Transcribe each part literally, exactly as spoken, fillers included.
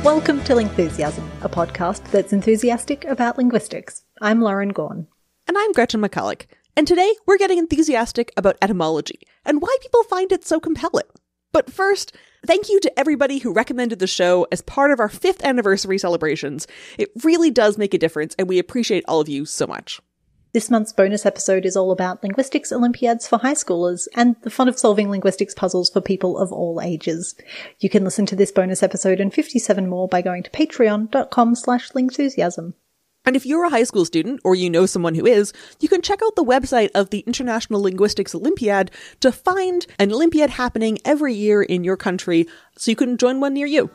Welcome to Lingthusiasm, a podcast that's enthusiastic about linguistics. I'm Lauren Gawne. And I'm Gretchen McCulloch. And today we're getting enthusiastic about etymology and why people find it so compelling. But first, thank you to everybody who recommended the show as part of our fifth anniversary celebrations. It really does make a difference, and we appreciate all of you so much. This month's bonus episode is all about linguistics Olympiads for high schoolers and the fun of solving linguistics puzzles for people of all ages. You can listen to this bonus episode and fifty-seven more by going to patreon.com slash lingthusiasm. And if you're a high school student, or you know someone who is, you can check out the website of the International Linguistics Olympiad to find an Olympiad happening every year in your country, so you can join one near you.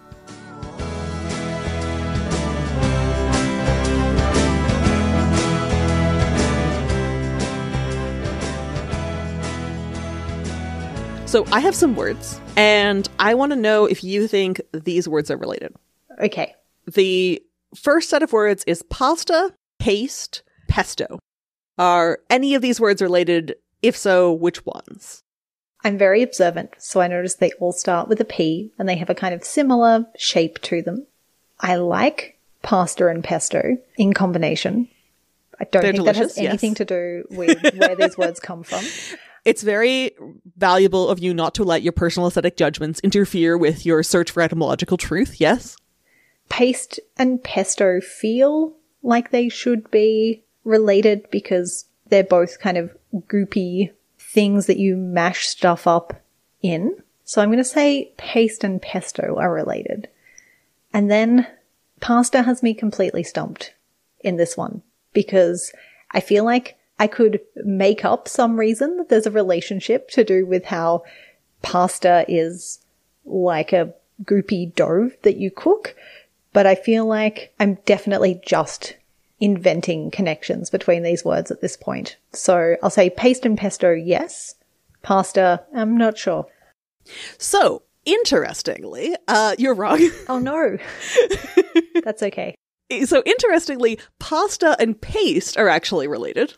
So I have some words, and I want to know if you think these words are related. Okay. The first set of words is pasta, paste, pesto. Are any of these words related? If so, which ones? I'm very observant, so I notice they all start with a P, and they have a kind of similar shape to them. I like pasta and pesto in combination. I don't They're think delicious, that has anything yes. to do with where these words come from. It's very valuable of you not to let your personal aesthetic judgments interfere with your search for etymological truth, yes? Paste and pesto feel like they should be related because they're both kind of goopy things that you mash stuff up in. So I'm going to say paste and pesto are related. And then pasta has me completely stumped in this one because I feel like I could make up some reason that there's a relationship to do with how pasta is like a goopy dough that you cook, but I feel like I'm definitely just inventing connections between these words at this point. So I'll say paste and pesto, yes. Pasta, I'm not sure. So, interestingly, uh, you're wrong. Oh no. That's okay. So, interestingly, pasta and paste are actually related.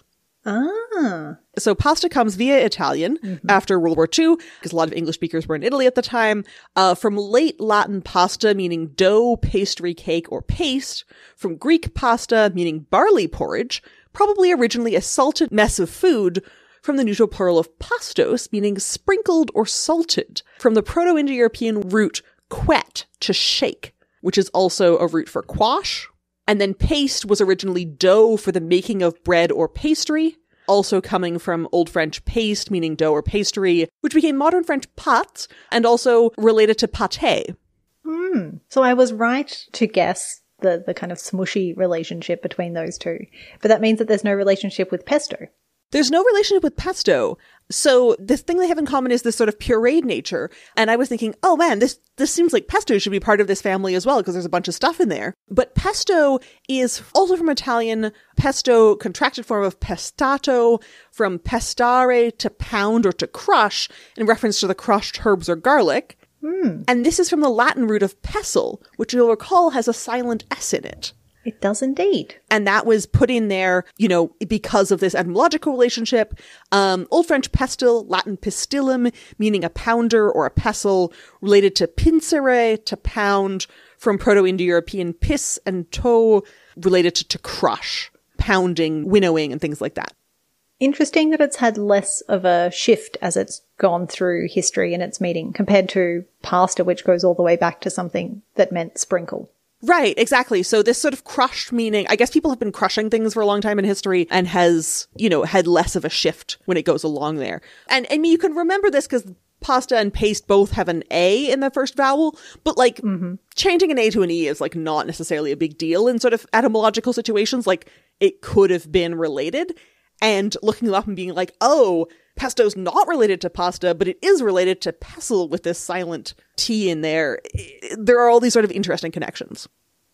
Ah. So pasta comes via Italian mm-hmm. after World War Two, because a lot of English speakers were in Italy at the time, uh, from late Latin pasta, meaning dough, pastry, cake, or paste, from Greek pasta, meaning barley porridge, probably originally a salted mess of food, from the neutral plural of pastos, meaning sprinkled or salted, from the Proto-Indo-European root quet, to shake, which is also a root for quash. And then paste was originally dough for the making of bread or pastry, also coming from Old French paste, meaning dough or pastry, which became modern French pâte, and also related to pâté. Hmm. So I was right to guess the, the kind of smushy relationship between those two. But that means that there's no relationship with pesto. There's no relationship with pesto. So the thing they have in common is this sort of pureed nature. And I was thinking, oh man, this this seems like pesto should be part of this family as well, because there's a bunch of stuff in there. But pesto is also from Italian, pesto, contracted form of pestato, from pestare, to pound or to crush, in reference to the crushed herbs or garlic. Mm. And this is from the Latin root of pestle, which you'll recall has a silent S in it. It does indeed. And that was put in there, you know, because of this etymological relationship. Um, Old French pestle, Latin pistillum, meaning a pounder or a pestle, related to pincere, to pound, from Proto-Indo-European pis and to, related to to crush, pounding, winnowing, and things like that. Interesting that it's had less of a shift as it's gone through history in its meaning, compared to pasta, which goes all the way back to something that meant sprinkle. Right, exactly. So this sort of crushed meaning, I guess people have been crushing things for a long time in history and has, you know, had less of a shift when it goes along there. And I mean, you can remember this because pasta and paste both have an A in the first vowel, but like mm-hmm. changing an A to an E is like not necessarily a big deal in sort of etymological situations. Like it could have been related, and looking them up and being like, oh, pesto's not related to pasta, but it is related to pestle with this silent T in there. There are all these sort of interesting connections.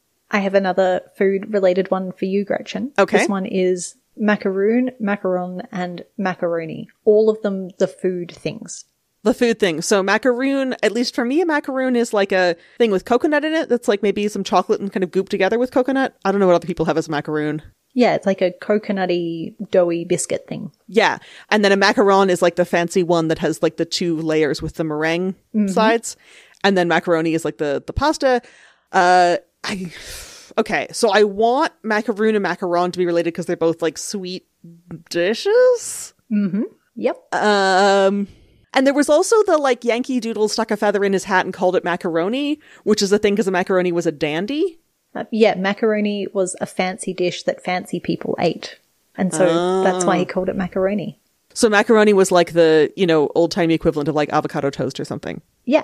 I have another food-related one for you, Gretchen. Okay. This one is macaroon, macaron, and macaroni. All of them the food things. The food thing. So macaroon, at least for me, a macaroon is like a thing with coconut in it. That's like maybe some chocolate and kind of gooped together with coconut. I don't know what other people have as a macaroon. Yeah, it's like a coconutty, doughy biscuit thing. Yeah. And then a macaron is like the fancy one that has like the two layers with the meringue mm-hmm. sides. And then macaroni is like the, the pasta. Uh, I... Okay, so I want macaroon and macaron to be related because they're both, like, sweet dishes? Mm-hmm. Yep. Um... And there was also the, like, Yankee Doodle stuck a feather in his hat and called it macaroni, which is a thing because a macaroni was a dandy. Uh, yeah, macaroni was a fancy dish that fancy people ate. And so oh. that's why he called it macaroni. So macaroni was like the, you know, old-timey equivalent of, like, avocado toast or something. Yeah.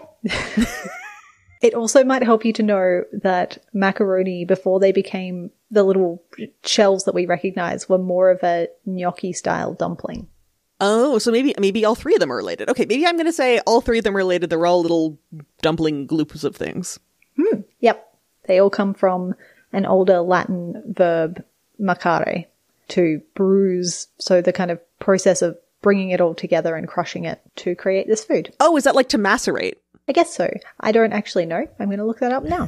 It also might help you to know that macaroni, before they became the little shells that we recognize, were more of a gnocchi-style dumpling. Oh, so maybe maybe all three of them are related. Okay, maybe I'm going to say all three of them are related. They're all little dumpling gloops of things. Hmm. Yep. They all come from an older Latin verb, macare, to bruise. So the kind of process of bringing it all together and crushing it to create this food. Oh, is that like to macerate? I guess so. I don't actually know. I'm going to look that up now.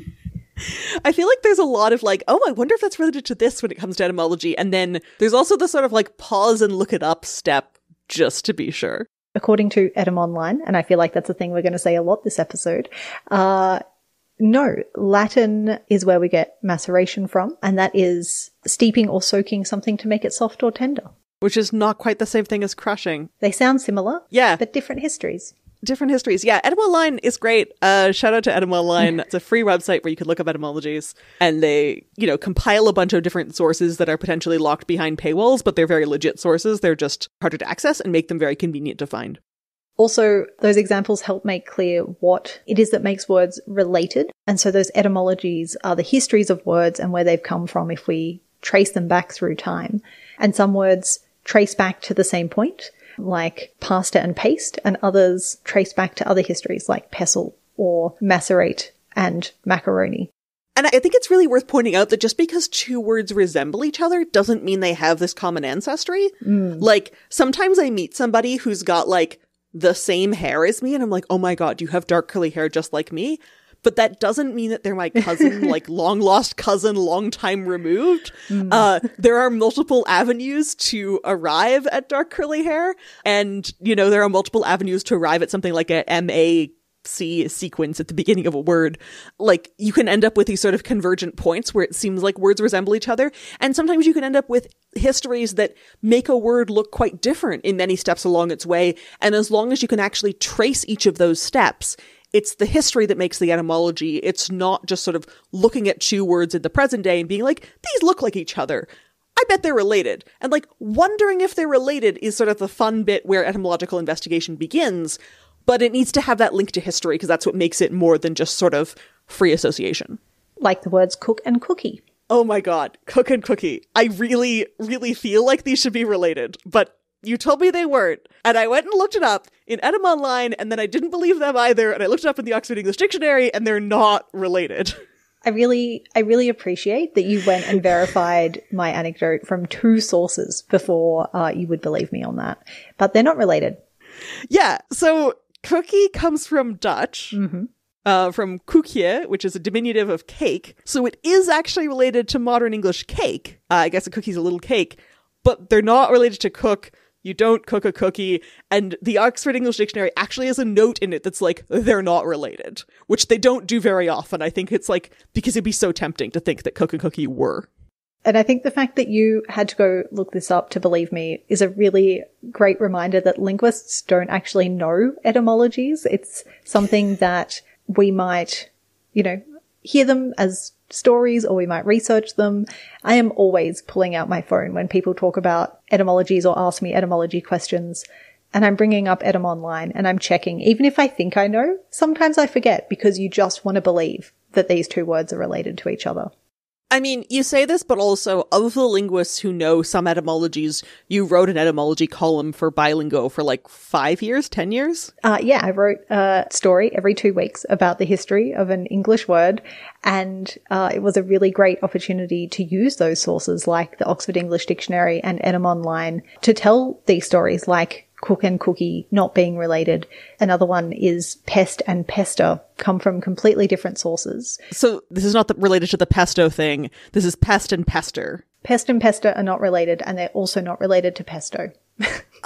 I feel like there's a lot of like, oh, I wonder if that's related to this when it comes to etymology. And then there's also the sort of like pause and look it up step just to be sure. According to Etymonline, and I feel like that's a thing we're going to say a lot this episode, uh, no, Latin is where we get maceration from, and that is steeping or soaking something to make it soft or tender. Which is not quite the same thing as crushing. They sound similar, yeah, but different histories. Different histories. Yeah, Etymonline is great. Uh, shout out to Etymonline. It's a free website where you can look up etymologies, and they, you know, compile a bunch of different sources that are potentially locked behind paywalls, but they're very legit sources. They're just harder to access and make them very convenient to find. Also, those examples help make clear what it is that makes words related. And so those etymologies are the histories of words and where they've come from if we trace them back through time. And some words trace back to the same point, like pasta and paste, and others trace back to other histories like pestle or macerate and macaroni. And I think it's really worth pointing out that just because two words resemble each other doesn't mean they have this common ancestry. Mm. Like, sometimes I meet somebody who's got, like, the same hair as me, and I'm like, oh my god, you have dark curly hair just like me. But that doesn't mean that they're my cousin, like long lost cousin, long time removed. Mm. Uh, there are multiple avenues to arrive at dark curly hair. And, you know, there are multiple avenues to arrive at something like a M A C sequence at the beginning of a word. Like, you can end up with these sort of convergent points where it seems like words resemble each other. And sometimes you can end up with histories that make a word look quite different in many steps along its way. And as long as you can actually trace each of those steps, it's the history that makes the etymology. It's not just sort of looking at two words in the present day and being like, these look like each other. I bet they're related. And like, wondering if they're related is sort of the fun bit where etymological investigation begins, but it needs to have that link to history because that's what makes it more than just sort of free association. Like the words cook and cookie. Oh my god, cook and cookie. I really, really feel like these should be related, but you told me they weren't, and I went and looked it up in Etymonline, and then I didn't believe them either, and I looked it up in the Oxford English Dictionary, and they're not related. I really, I really appreciate that you went and verified my anecdote from two sources before uh, you would believe me on that. But they're not related. Yeah, so cookie comes from Dutch, mm-hmm. uh, from koekje, which is a diminutive of cake. So it is actually related to modern English cake. Uh, I guess a cookie's a little cake, but they're not related to cook. You don't cook a cookie. And the Oxford English Dictionary actually has a note in it that's like, they're not related, which they don't do very often. I think it's like, because it'd be so tempting to think that cook and cookie were. And I think the fact that you had to go look this up to believe me is a really great reminder that linguists don't actually know etymologies. It's something that we might, you know, hear them as stories or we might research them. I am always pulling out my phone when people talk about etymologies or ask me etymology questions, and I'm bringing up Etymonline and I'm checking. Even if I think I know, sometimes I forget because you just want to believe that these two words are related to each other. I mean, you say this, but also of the linguists who know some etymologies, you wrote an etymology column for Bilingo for like five years, ten years? Uh, yeah, I wrote a story every two weeks about the history of an English word, and uh, it was a really great opportunity to use those sources like the Oxford English Dictionary and Etymonline to tell these stories like cook and cookie not being related. Another one is pest and pester, come from completely different sources. So this is not the, related to the pesto thing. This is pest and pester. Pest and pester are not related, and they're also not related to pesto. Oh,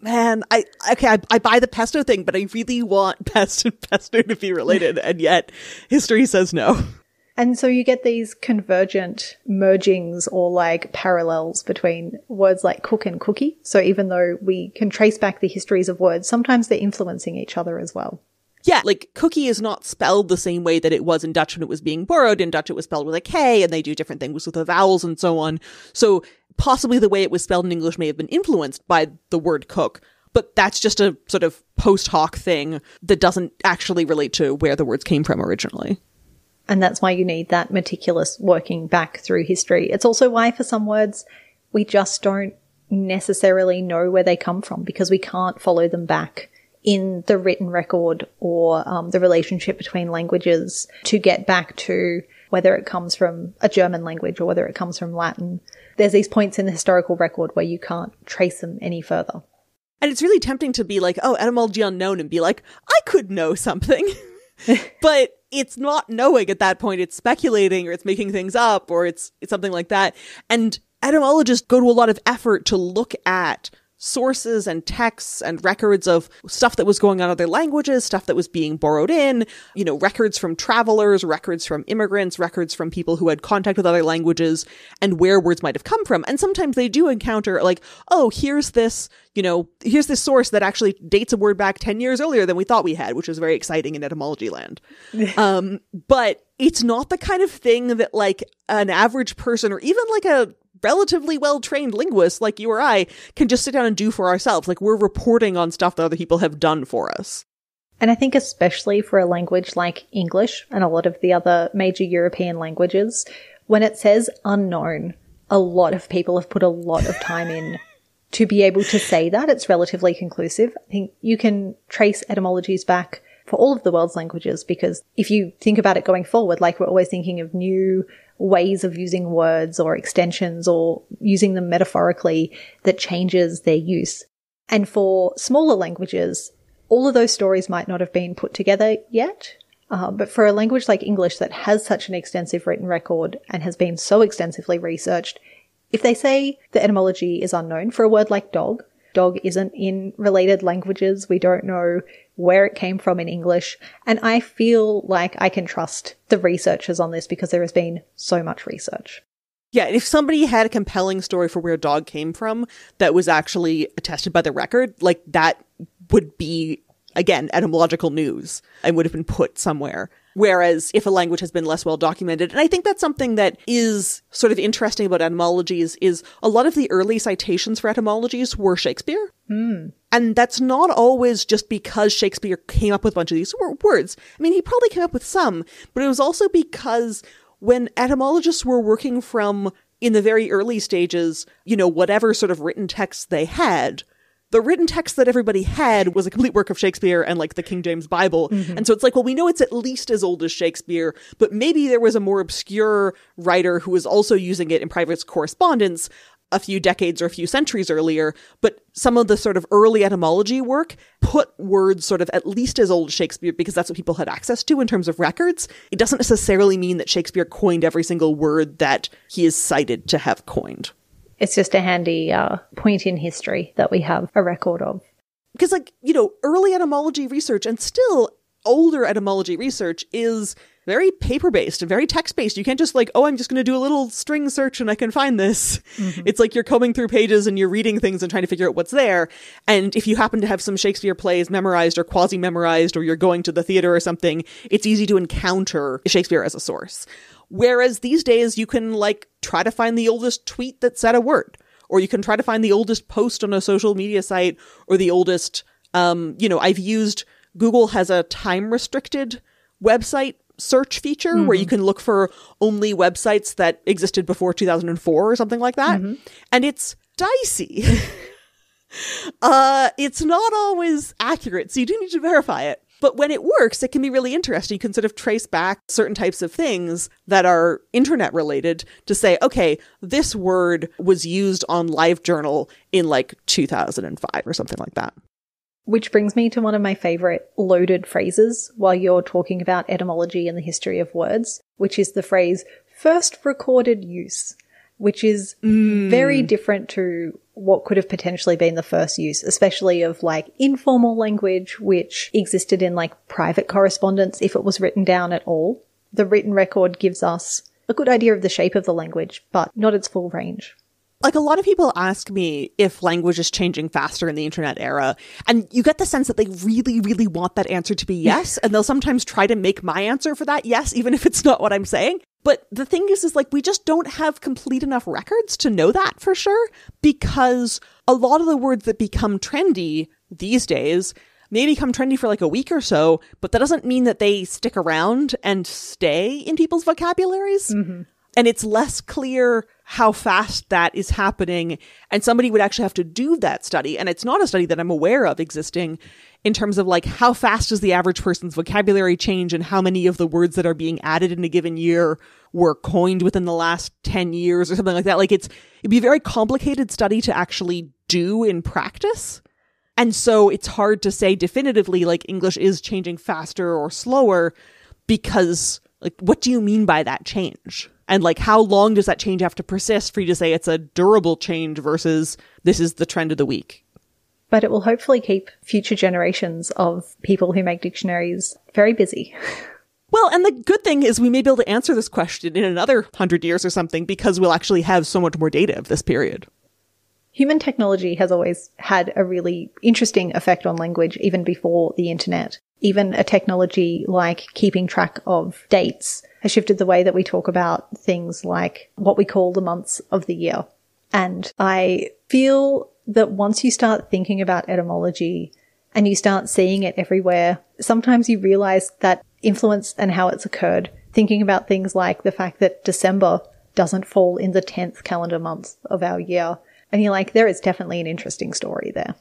man, I okay, I, I buy the pesto thing, but I really want pest and pesto to be related, and yet history says no. And so you get these convergent mergings or like parallels between words like cook and cookie. So even though we can trace back the histories of words, sometimes they're influencing each other as well. Yeah, like cookie is not spelled the same way that it was in Dutch when it was being borrowed. In Dutch, it was spelled with a K, and they do different things with the vowels and so on. So possibly the way it was spelled in English may have been influenced by the word cook, but that's just a sort of post hoc thing that doesn't actually relate to where the words came from originally. And that's why you need that meticulous working back through history. It's also why for some words we just don't necessarily know where they come from because we can't follow them back in the written record or um, the relationship between languages to get back to whether it comes from a German language or whether it comes from Latin. There's these points in the historical record where you can't trace them any further. And it's really tempting to be like, oh, etymology unknown, and be like, I could know something. But it's not knowing at that point. It's speculating, or it's making things up, or it's it's something like that. And etymologists go to a lot of effort to look at sources and texts and records of stuff that was going on in other languages, stuff that was being borrowed in, you know, records from travelers, records from immigrants, records from people who had contact with other languages, and where words might have come from. And sometimes they do encounter like, oh, here's this, you know, here's this source that actually dates a word back ten years earlier than we thought we had, which is very exciting in etymology land. um, but it's not the kind of thing that like an average person or even like a relatively well-trained linguists like you or I can just sit down and do for ourselves. Like, we're reporting on stuff that other people have done for us. And I think especially for a language like English and a lot of the other major European languages, when it says unknown, a lot of people have put a lot of time in to be able to say that. It's relatively conclusive. I think you can trace etymologies back for all of the world's languages, because if you think about it going forward, like we're always thinking of new ways of using words or extensions or using them metaphorically that changes their use. And for smaller languages, all of those stories might not have been put together yet. Uh, but for a language like English that has such an extensive written record and has been so extensively researched, if they say the etymology is unknown for a word like dog, dog isn't in related languages. We don't know where it came from in English. And I feel like I can trust the researchers on this because there has been so much research. Yeah, if somebody had a compelling story for where dog came from that was actually attested by the record, like that would be, again, etymological news and would have been put somewhere. Whereas if a language has been less well documented, and I think that's something that is sort of interesting about etymologies, is a lot of the early citations for etymologies were Shakespeare. Mm. And that's not always just because Shakespeare came up with a bunch of these words. I mean, he probably came up with some, but it was also because when etymologists were working from, in the very early stages, you know, whatever sort of written texts they had, the written text that everybody had was a complete work of Shakespeare and like the King James Bible. Mm-hmm. And so it's like, well, we know it's at least as old as Shakespeare, but maybe there was a more obscure writer who was also using it in private correspondence a few decades or a few centuries earlier. But some of the sort of early etymology work put words sort of at least as old as Shakespeare because that's what people had access to in terms of records. It doesn't necessarily mean that Shakespeare coined every single word that he is cited to have coined. It's just a handy uh, point in history that we have a record of. Because, like, you know, early etymology research and still older etymology research is very paper-based and very text-based. You can't just like, oh, I'm just going to do a little string search and I can find this. Mm-hmm. It's like you're combing through pages and you're reading things and trying to figure out what's there. And if you happen to have some Shakespeare plays memorized or quasi-memorized, or you're going to the theater or something, it's easy to encounter Shakespeare as a source. Whereas these days you can like try to find the oldest tweet that said a word, or you can try to find the oldest post on a social media site, or the oldest, um, you know, I've used, Google has a time restricted website search feature mm-hmm. where you can look for only websites that existed before two thousand four or something like that. Mm-hmm. And it's dicey. uh, it's not always accurate, so you do need to verify it. But when it works, it can be really interesting. You can sort of trace back certain types of things that are internet related to say, okay, this word was used on LiveJournal in like two thousand five or something like that. Which brings me to one of my favorite loaded phrases while you're talking about etymology and the history of words, which is the phrase first recorded use. which is Mm. very different to what could have potentially been the first use, especially of like informal language, which existed in like private correspondence if it was written down at all. The written record gives us a good idea of the shape of the language, but not its full range. Like, a lot of people ask me if language is changing faster in the internet era, and you get the sense that they really, really want that answer to be yes, and they'll sometimes try to make my answer for that yes, even if it's not what I'm saying. But the thing is, is like, we just don't have complete enough records to know that for sure, because a lot of the words that become trendy these days may become trendy for like a week or so, but that doesn't mean that they stick around and stay in people's vocabularies. Mm-hmm. And it's less clear how fast that is happening. And somebody would actually have to do that study. And it's not a study that I'm aware of existing in terms of like how fast does the average person's vocabulary change and how many of the words that are being added in a given year were coined within the last ten years or something like that. Like it's, it'd be a very complicated study to actually do in practice. And so it's hard to say definitively like English is changing faster or slower, because like, what do you mean by that change? And like, how long does that change have to persist for you to say it's a durable change versus this is the trend of the week? But it will hopefully keep future generations of people who make dictionaries very busy. Well, and the good thing is we may be able to answer this question in another hundred years or something, because we'll actually have so much more data of this period. Human technology has always had a really interesting effect on language, even before the internet. Even a technology like keeping track of dates has shifted the way that we talk about things like what we call the months of the year. And I feel that once you start thinking about etymology and you start seeing it everywhere, sometimes you realize that influence and how it's occurred. Thinking about things like the fact that December doesn't fall in the tenth calendar month of our year. And you're like, there is definitely an interesting story there.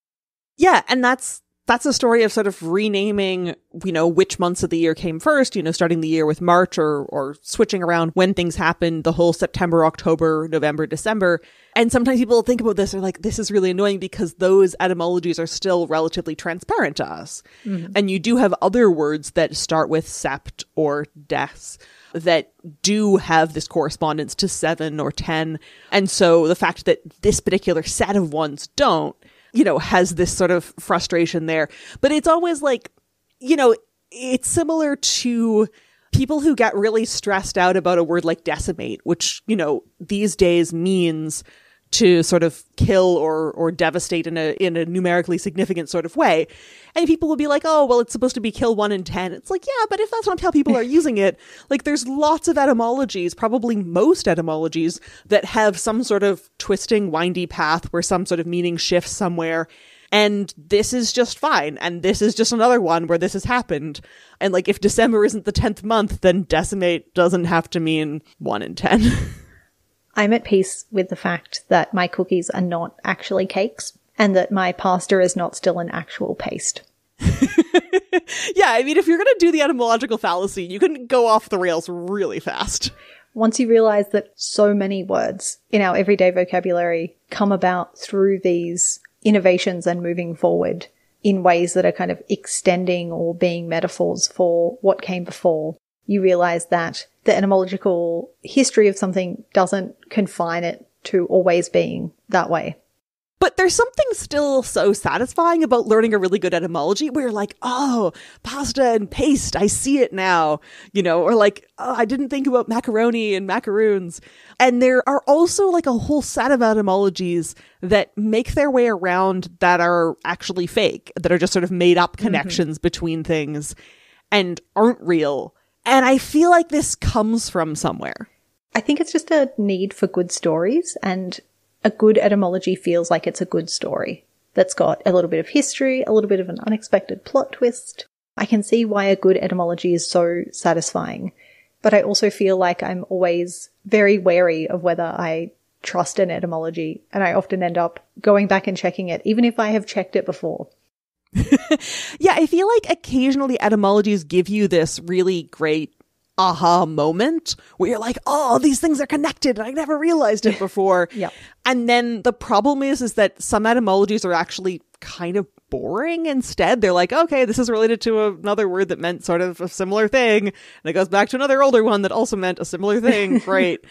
Yeah, and that's that's a story of sort of renaming, you know, which months of the year came first, you know, starting the year with March or or switching around when things happened, the whole September, October, November, December. And sometimes people think about this, they're like, this is really annoying because those etymologies are still relatively transparent to us. Mm-hmm. And you do have other words that start with sept or des that do have this correspondence to seven or ten. And so the fact that this particular set of ones don't, you know, has this sort of frustration there. But it's always like, you know, it's similar to people who get really stressed out about a word like decimate, which, you know, these days means to sort of kill or or devastate in a in a numerically significant sort of way. And people will be like, oh, well, it's supposed to be kill one in ten. It's like, yeah, but if that's not how people are using it, like there's lots of etymologies, probably most etymologies, that have some sort of twisting, windy path where some sort of meaning shifts somewhere. And this is just fine. And this is just another one where this has happened. And like, if December isn't the tenth month, then decimate doesn't have to mean one in ten. I'm at peace with the fact that my cookies are not actually cakes and that my pasta is not still an actual paste. Yeah, I mean, if you're going to do the etymological fallacy, you can go off the rails really fast. Once you realize that so many words in our everyday vocabulary come about through these innovations and moving forward in ways that are kind of extending or being metaphors for what came before, you realize that the etymological history of something doesn't confine it to always being that way. But there's something still so satisfying about learning a really good etymology where you're like, oh, pasta and paste, I see it now, you know, or like, oh, I didn't think about macaroni and macaroons. And there are also like a whole set of etymologies that make their way around that are actually fake, that are just sort of made up connections mm-hmm. between things and aren't real. And I feel like this comes from somewhere. I think it's just a need for good stories, and a good etymology feels like it's a good story that's got a little bit of history, a little bit of an unexpected plot twist. I can see why a good etymology is so satisfying, but I also feel like I'm always very wary of whether I trust an etymology, and I often end up going back and checking it, even if I have checked it before. Yeah, I feel like occasionally etymologies give you this really great aha moment where you're like, oh, these things are connected and I never realized it before. Yeah. And then the problem is, is that some etymologies are actually kind of boring instead. They're like, okay, this is related to another word that meant sort of a similar thing. And it goes back to another older one that also meant a similar thing. Great.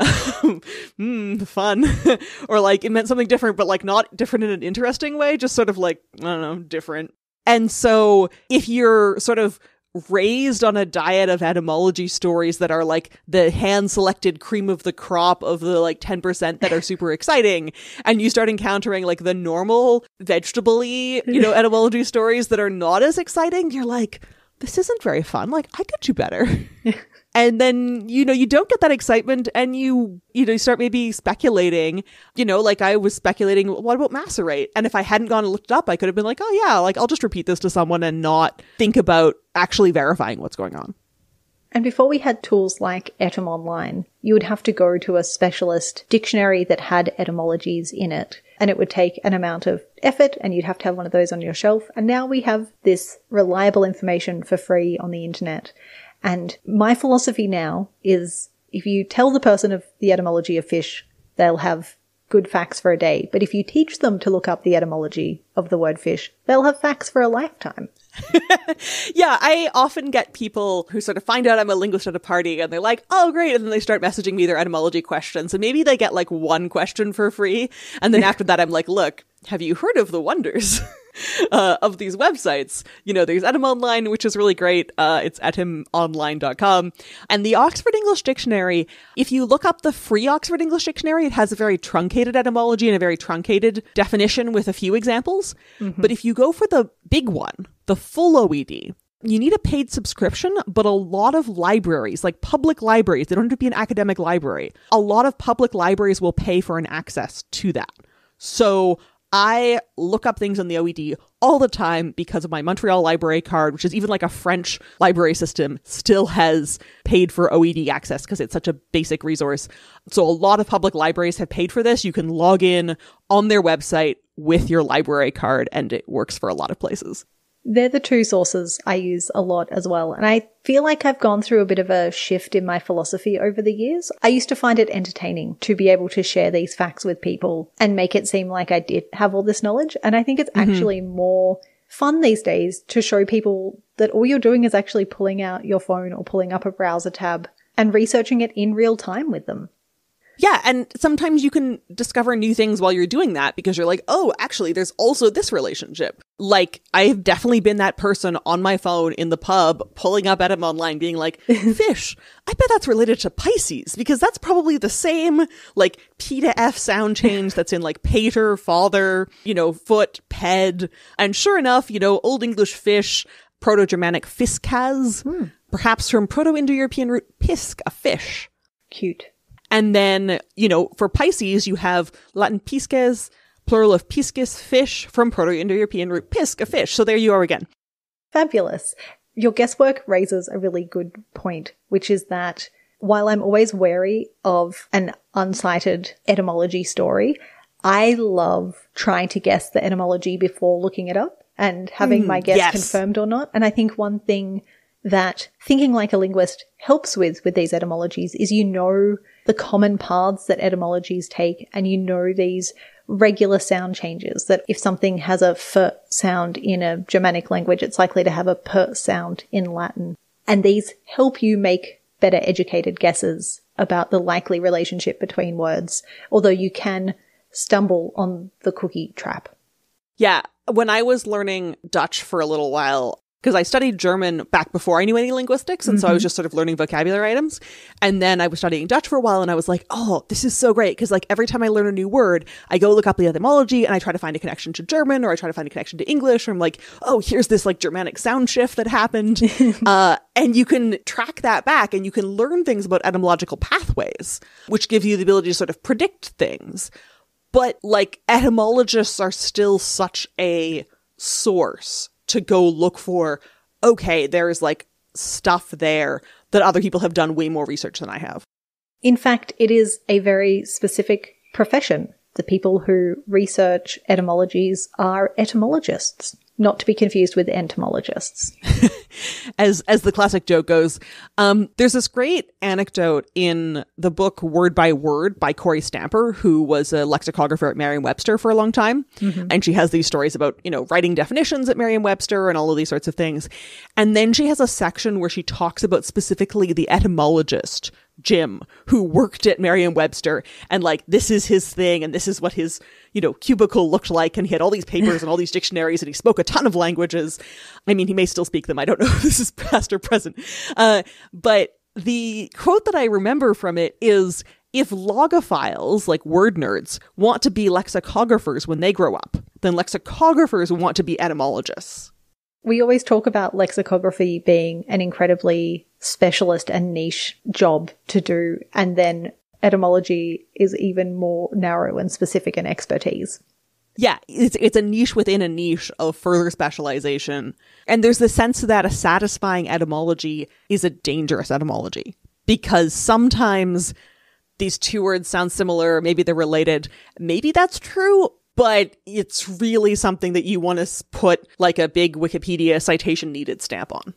mm, fun. Or like it meant something different, but like not different in an interesting way, just sort of like, I don't know, different. And so if you're sort of raised on a diet of etymology stories that are like the hand-selected cream of the crop of the like ten percent that are super exciting, and you start encountering like the normal vegetable-y, you know, etymology stories that are not as exciting, you're like, this isn't very fun. Like, I could do better. And then, you know, you don't get that excitement and you, you know, you start maybe speculating, you know, like I was speculating, what about macerate? And if I hadn't gone and looked it up, I could have been like, oh yeah, like I'll just repeat this to someone and not think about actually verifying what's going on. And before we had tools like Etymonline, you would have to go to a specialist dictionary that had etymologies in it. And it would take an amount of effort and you'd have to have one of those on your shelf. And now we have this reliable information for free on the internet. And my philosophy now is if you tell the person of the etymology of fish, they'll have good facts for a day. But if you teach them to look up the etymology of the word fish, they'll have facts for a lifetime. Yeah, I often get people who sort of find out I'm a linguist at a party and they're like, oh, great. And then they start messaging me their etymology questions. And maybe they get like one question for free. And then after that, I'm like, look, have you heard of the wonders uh, of these websites? You know, there's Etymonline, which is really great. Uh, it's etymonline dot com. And the Oxford English Dictionary, if you look up the free Oxford English Dictionary, it has a very truncated etymology and a very truncated definition with a few examples. Mm-hmm. But if you go for the big one, the full O E D, you need a paid subscription, but a lot of libraries, like public libraries, they don't have to be an academic library. A lot of public libraries will pay for an access to that. So I look up things on the O E D all the time because of my Montreal library card, which is even like a French library system, still has paid for O E D access because it's such a basic resource. So a lot of public libraries have paid for this. You can log in on their website with your library card and it works for a lot of places. They're the two sources I use a lot as well. And I feel like I've gone through a bit of a shift in my philosophy over the years. I used to find it entertaining to be able to share these facts with people and make it seem like I did have all this knowledge. And I think it's mm-hmm. actually more fun these days to show people that all you're doing is actually pulling out your phone or pulling up a browser tab and researching it in real time with them. Yeah, and sometimes you can discover new things while you're doing that because you're like, oh, actually, there's also this relationship. Like, I've definitely been that person on my phone in the pub, pulling up Etymonline, being like, fish, I bet that's related to Pisces because that's probably the same, like, P to F sound change that's in, like, pater, father, you know, foot, ped. And sure enough, you know, Old English fish, Proto-Germanic fiskaz, hmm. perhaps from Proto-Indo-European root pisk, a fish. Cute. And then, you know, for Pisces, you have Latin pisces, plural of piscis, fish, from Proto-Indo-European root pisc, a fish. So there you are again. Fabulous. Your guesswork raises a really good point, which is that while I'm always wary of an uncited etymology story, I love trying to guess the etymology before looking it up and having mm, my guess yes. confirmed or not. And I think one thing that thinking like a linguist helps with with these etymologies is you know the common paths that etymologies take and you know these regular sound changes, that if something has a f sound in a Germanic language, it's likely to have a p sound in Latin. And these help you make better educated guesses about the likely relationship between words, although you can stumble on the cookie trap. Yeah. When I was learning Dutch for a little while, because I studied German back before I knew any linguistics. And mm-hmm. so I was just sort of learning vocabulary items. And then I was studying Dutch for a while and I was like, oh, this is so great. Because like every time I learn a new word, I go look up the etymology and I try to find a connection to German or I try to find a connection to English. Or I'm like, oh, here's this like Germanic sound shift that happened. uh, and you can track that back and you can learn things about etymological pathways, which give you the ability to sort of predict things. But like etymologists are still such a source to go look for, okay, there's like stuff there that other people have done way more research than I have. In fact, it is a very specific profession. The people who research etymologies are etymologists. not to be confused with entomologists. As as the classic joke goes, um, there's this great anecdote in the book Word by Word by Corey Stamper, who was a lexicographer at Merriam-Webster for a long time. Mm-hmm. And she has these stories about, you know, writing definitions at Merriam-Webster and all of these sorts of things. And then she has a section where she talks about specifically the etymologist, Jim, who worked at Merriam-Webster, and like, this is his thing, and this is what his, you know, cubicle looked like, and he had all these papers and all these dictionaries, and he spoke a ton of languages. I mean, he may still speak them. I don't know if this is past or present. Uh, but the quote that I remember from it is, if logophiles, like word nerds, want to be lexicographers when they grow up, then lexicographers want to be etymologists. We always talk about lexicography being an incredibly specialist and niche job to do, and then etymology is even more narrow and specific in expertise. Yeah, it's it's a niche within a niche of further specialization. And there's the sense that a satisfying etymology is a dangerous etymology, because sometimes these two words sound similar, maybe they're related, maybe that's true, but it's really something that you want to put like a big Wikipedia citation needed stamp on.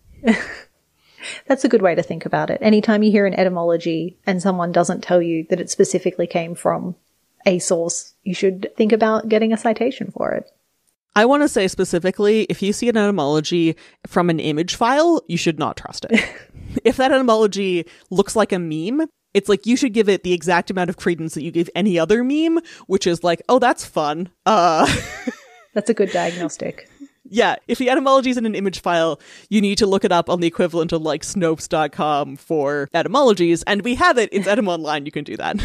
That's a good way to think about it. Anytime you hear an etymology and someone doesn't tell you that it specifically came from a source, you should think about getting a citation for it. I want to say specifically, if you see an etymology from an image file, you should not trust it. If that etymology looks like a meme, it's like you should give it the exact amount of credence that you give any other meme, which is like, oh, that's fun. Uh That's a good diagnostic. Yeah, if the etymology is in an image file, you need to look it up on the equivalent of like Snopes dot com for etymologies, and we have it. It's Etymonline. You can do that.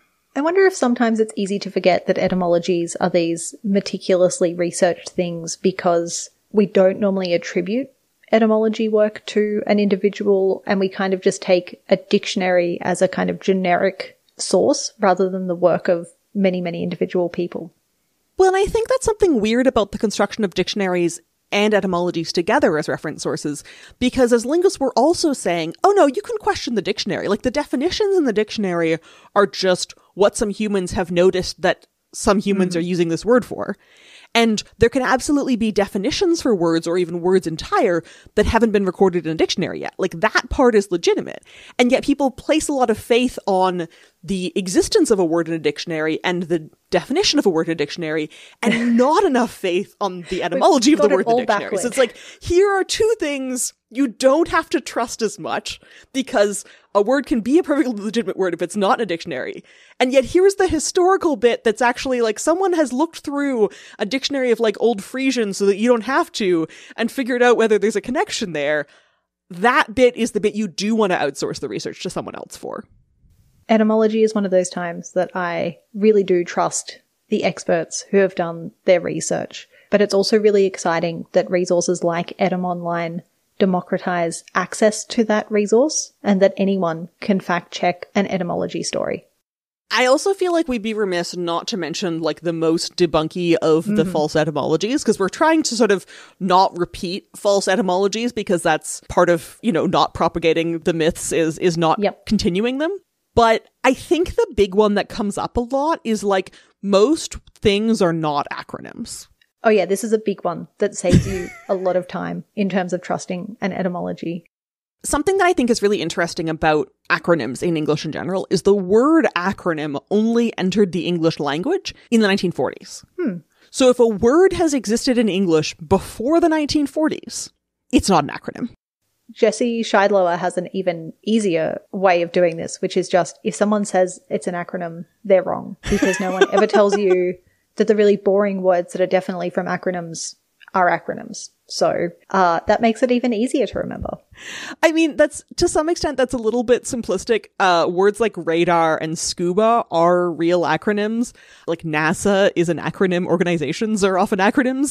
I wonder if sometimes it's easy to forget that etymologies are these meticulously researched things because we don't normally attribute etymology work to an individual, and we kind of just take a dictionary as a kind of generic source rather than the work of many, many individual people. Well, and I think that's something weird about the construction of dictionaries and etymologies together as reference sources, because as linguists, we're also saying, oh no, you can question the dictionary. Like, the definitions in the dictionary are just what some humans have noticed that some humans mm. are using this word for. And there can absolutely be definitions for words, or even words entire, that haven't been recorded in a dictionary yet. Like, that part is legitimate. And yet people place a lot of faith on the existence of a word in a dictionary and the definition of a word in a dictionary, and not enough faith on the etymology of the word in the dictionary. Backward. So it's like, here are two things you don't have to trust as much, because a word can be a perfectly legitimate word if it's not in a dictionary. And yet here's the historical bit that's actually like, someone has looked through a dictionary of like old Frisian so that you don't have to, and figured out whether there's a connection there. That bit is the bit you do want to outsource the research to someone else for. Etymology is one of those times that I really do trust the experts who have done their research. But it's also really exciting that resources like Etymonline democratize access to that resource, and that anyone can fact check an etymology story. I also feel like we'd be remiss not to mention like the most debunky of the mm-hmm. false etymologies, because we're trying to sort of not repeat false etymologies, because that's part of, you know, not propagating the myths is is not yep. continuing them. But I think the big one that comes up a lot is like, most things are not acronyms. Oh yeah, this is a big one that saves you a lot of time in terms of trusting an etymology. Something that I think is really interesting about acronyms in English in general is the word acronym only entered the English language in the nineteen forties. Hmm. So if a word has existed in English before the nineteen forties, it's not an acronym. Jesse Scheidlower has an even easier way of doing this, which is just, if someone says it's an acronym, they're wrong, because no one ever tells you that the really boring words that are definitely from acronyms are acronyms. So uh, that makes it even easier to remember. I mean, that's, to some extent, that's a little bit simplistic. Uh, words like radar and scuba are real acronyms. Like NASA is an acronym. Organizations are often acronyms.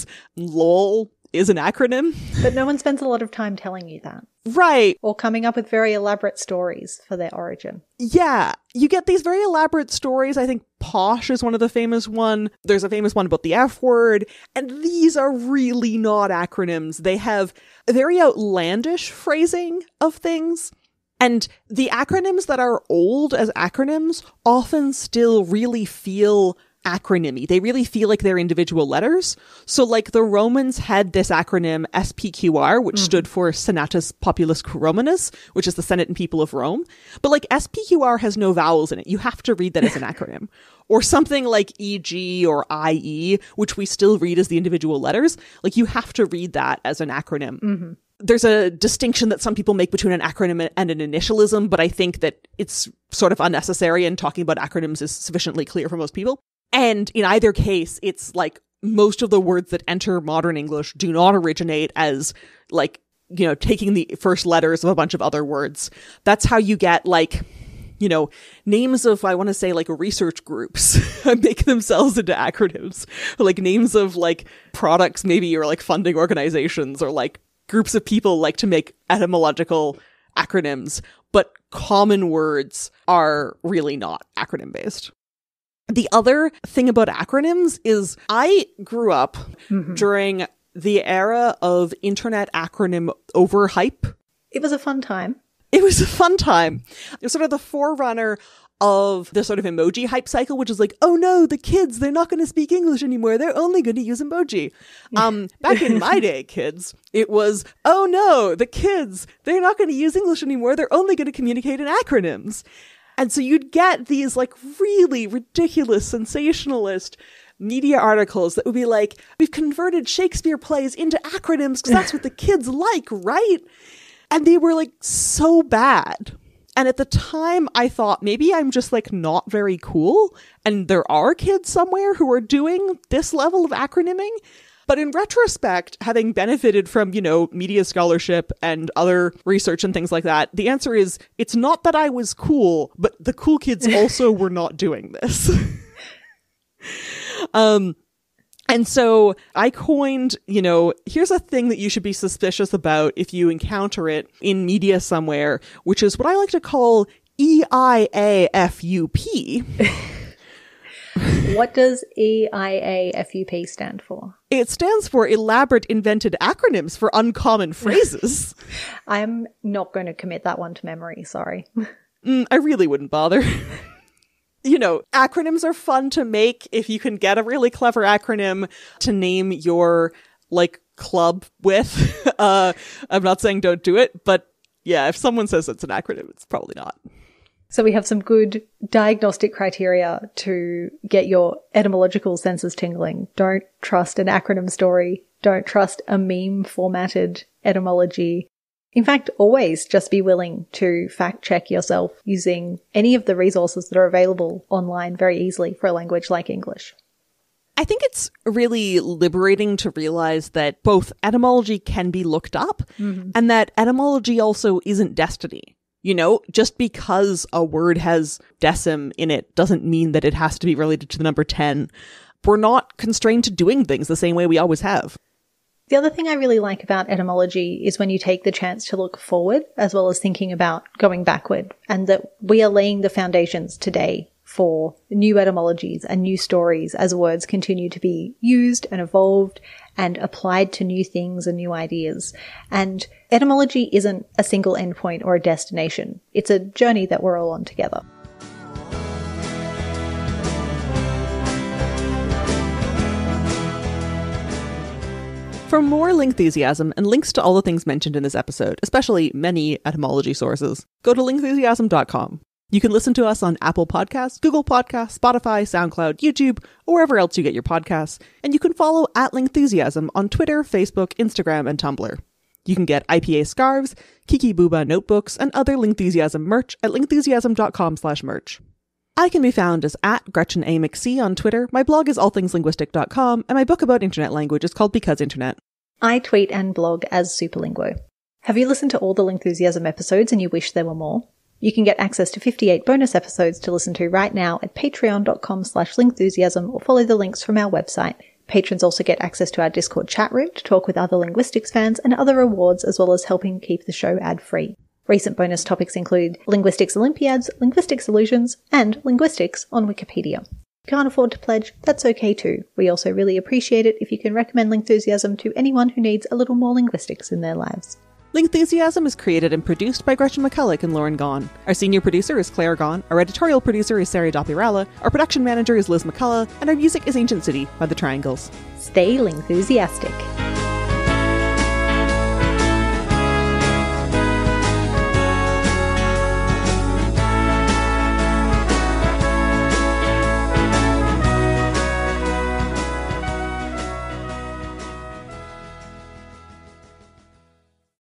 LOL is an acronym. But no one spends a lot of time telling you that. Right. Or coming up with very elaborate stories for their origin. Yeah. You get these very elaborate stories. I think posh is one of the famous one. There's a famous one about the F word. And these are really not acronyms. They have a very outlandish phrasing of things. And the acronyms that are old as acronyms often still really feel acronymy. They really feel like they're individual letters. So like the Romans had this acronym S P Q R, which mm. stood for Senatus Populus Romanus, which is the Senate and People of Rome. But like S P Q R has no vowels in it. You have to read that as an acronym. Or something like E G or I E, which we still read as the individual letters. Like you have to read that as an acronym. Mm-hmm. There's a distinction that some people make between an acronym and an initialism, but I think that it's sort of unnecessary, and talking about acronyms is sufficiently clear for most people. And in either case, it's like most of the words that enter modern English do not originate as like, you know, taking the first letters of a bunch of other words. That's how you get like, you know, names of, I want to say like research groups make themselves into acronyms, or like names of like products maybe, or like funding organizations, or like groups of people like to make etymological acronyms, but common words are really not acronym based. The other thing about acronyms is I grew up mm-hmm. during the era of internet acronym overhype. It was a fun time. It was a fun time. It was sort of the forerunner of the sort of emoji hype cycle, which is like, oh no, the kids, they're not going to speak English anymore. They're only going to use emoji. Um, back in my day, kids, it was, oh no, the kids, they're not going to use English anymore. They're only going to communicate in acronyms. And so you'd get these like really ridiculous, sensationalist media articles that would be like, we've converted Shakespeare plays into acronyms because that's what the kids like, right? And they were like so bad. And at the time I thought maybe I'm just like not very cool, and there are kids somewhere who are doing this level of acronyming. But in retrospect, having benefited from, you know, media scholarship and other research and things like that, the answer is it's not that I was cool, but the cool kids also were not doing this. um, and so I coined, you know, here's a thing that you should be suspicious about if you encounter it in media somewhere, which is what I like to call E I A F U P. What does E I A F U P stand for? It stands for elaborate invented acronyms for uncommon phrases. I'm not going to commit that one to memory, sorry. Mm, I really wouldn't bother. You know, acronyms are fun to make if you can get a really clever acronym to name your, like, club with. uh, I'm not saying don't do it, but yeah, if someone says it's an acronym, it's probably not. So we have some good diagnostic criteria to get your etymological senses tingling. Don't trust an acronym story. Don't trust a meme formatted etymology. In fact, always just be willing to fact check yourself using any of the resources that are available online very easily for a language like English. I think it's really liberating to realize that both etymology can be looked up mm-hmm. and that etymology also isn't destiny. You know, just because a word has decim in it doesn't mean that it has to be related to the number ten. We're not constrained to doing things the same way we always have. The other thing I really like about etymology is when you take the chance to look forward as well as thinking about going backward, and that we are laying the foundations today for new etymologies and new stories as words continue to be used and evolved and applied to new things and new ideas. And etymology isn't a single endpoint or a destination. It's a journey that we're all on together. For more Lingthusiasm and links to all the things mentioned in this episode, especially many etymology sources, go to lingthusiasm dot com. You can listen to us on Apple Podcasts, Google Podcasts, Spotify, SoundCloud, YouTube, or wherever else you get your podcasts. And you can follow at Lingthusiasm on Twitter, Facebook, Instagram, and Tumblr. You can get I P A scarves, Kiki Booba notebooks, and other Lingthusiasm merch at lingthusiasm dot com slash merch. I can be found as at Gretchen A. McC on Twitter, my blog is all things linguistic dot com, and my book about internet language is called Because Internet. I tweet and blog as Superlinguo. Have you listened to all the Lingthusiasm episodes and you wish there were more? You can get access to fifty-eight bonus episodes to listen to right now at patreon dot com slash lingthusiasm, or follow the links from our website. Patrons also get access to our Discord chat room to talk with other linguistics fans and other rewards, as well as helping keep the show ad-free. Recent bonus topics include Linguistics Olympiads, Linguistics Illusions, and Linguistics on Wikipedia. If you can't afford to pledge, that's okay too. We also really appreciate it if you can recommend Lingthusiasm to anyone who needs a little more linguistics in their lives. Lingthusiasm is created and produced by Gretchen McCulloch and Lauren Gawne. Our senior producer is Claire Gawne, our editorial producer is Sari Dopirala, our production manager is Liz McCulloch, and our music is Ancient City by The Triangles. Stay Lingthusiastic.